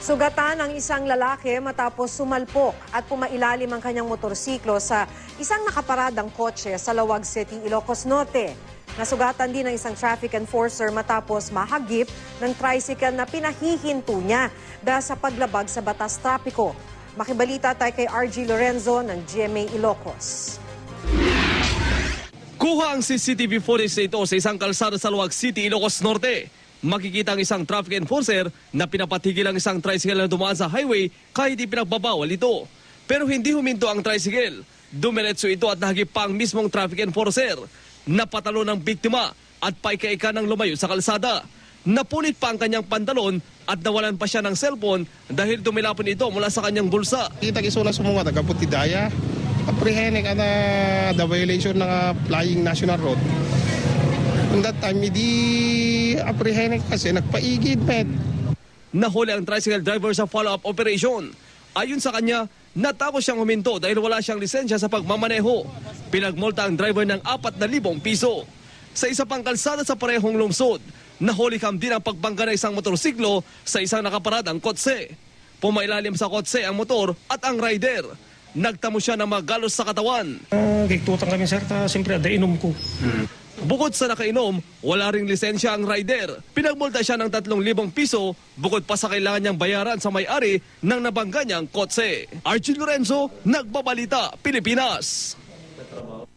Sugatan ang isang lalaki matapos sumalpok at pumailalim ang kanyang motorsiklo sa isang nakaparadang kotse sa Lawag City, Ilocos Norte. Nasugatan din ang isang traffic enforcer matapos mahagip ng tricycle na pinahihinto niya dahil sa paglabag sa batas trapiko. Makibalita tayo kay RG Lorenzo ng GMA Ilocos. Kuha ang CCTV footage ito sa isang kalsada sa Lawag City, Ilocos Norte. Makikita ang isang traffic enforcer na pinapatigil ang isang tricycle na dumaan sa highway kahit ipinagbabawal ito. Pero hindi huminto ang tricycle. Dumiretso ito at nahagip pa ang mismong traffic enforcer. Napatalo ng biktima at paika-ika ng lumayo sa kalsada. Napunit pa ang kanyang pantalon at nawalan pa siya ng cellphone dahil dumilapon ito mula sa kanyang bulsa. Kita kisuna sumunga tagaputi daya. Apprehending ang the violation ng flying national road. At that time, hindi apprehending kasi nagpaigid, met. Nahuli ang tricycle driver sa follow-up operation. Ayon sa kanya, natakot siyang huminto dahil wala siyang lisensya sa pagmamaneho. Pinagmulta ang driver ng 4,000 piso. Sa isa pang kalsada sa parehong lungsod, nahuli din ang pagbangga ng isang motorsiklo sa isang nakaparadang kotse. Pumailalim sa kotse ang motor at ang rider. Nagtamo siya ng magalos sa katawan. Gigtutan kami, sir, siyempre, inom ko. Bukod sa nakainom, wala ring lisensya ang rider. Pinagmulta siya ng 3,000 piso bukod pa sa kailangan niyang bayaran sa may-ari ng nabangga niyang kotse. Archie Lorenzo, Nagbabalita, Pilipinas.